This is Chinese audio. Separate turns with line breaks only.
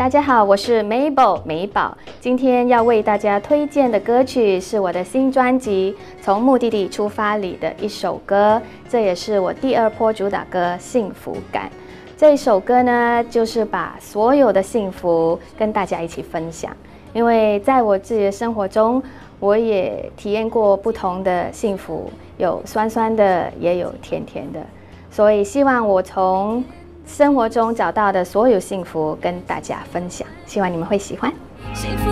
大家好，我是 Mabel 美宝，今天要为大家推荐的歌曲是我的新专辑《从目的地出发》里的一首歌，这也是我第2波主打歌《幸福感》。这首歌呢，就是把所有的幸福跟大家一起分享，因为在我自己的生活中，我也体验过不同的幸福，有酸酸的，也有甜甜的，所以希望我从生活中找到的所有幸福跟大家分享，希望你们会喜欢。幸福